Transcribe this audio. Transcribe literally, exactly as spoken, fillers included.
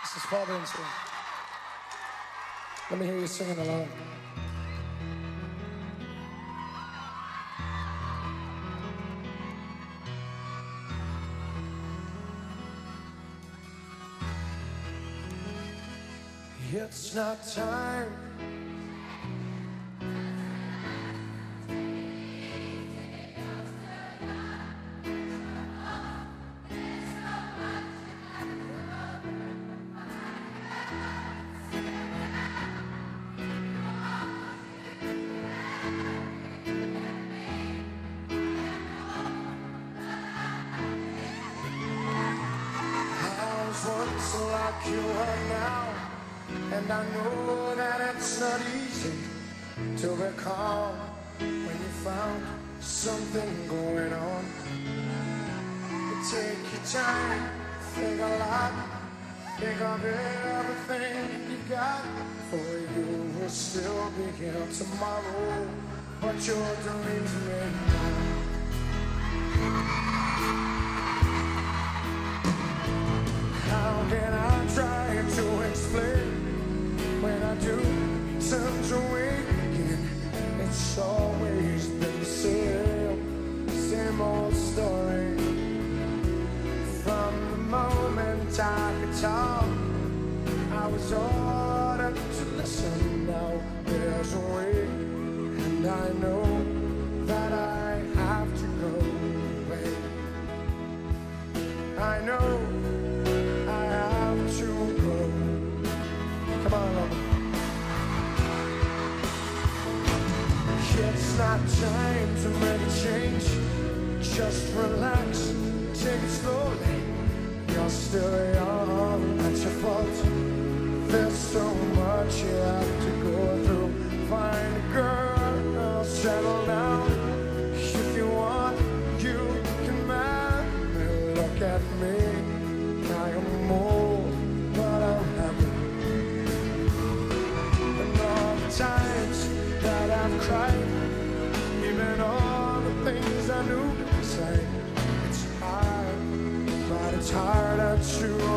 This is Father and Son. Let me hear you singing along. It's not time. Once like you are now, and I know that it's not easy to recall when you found something going on. You take your time, think a lot, think of everything you got. For you will still be here tomorrow, but your dreams may not. How can I try to explain when I do turn to again? It's always been the same, same old story. From the moment I could talk, I was ordered to listen. Now there's a way, and I know that I have to go away. I know to go. Come on, Robert. It's not time to make a change. Just relax, take it slowly. You're still young, that's your fault. There's so much you have to go through. Find a girl, settle down. If you want, you can marry me. Look at me, I am old. Times that I've cried, even all the things I knew to say. It's hard, but it's harder to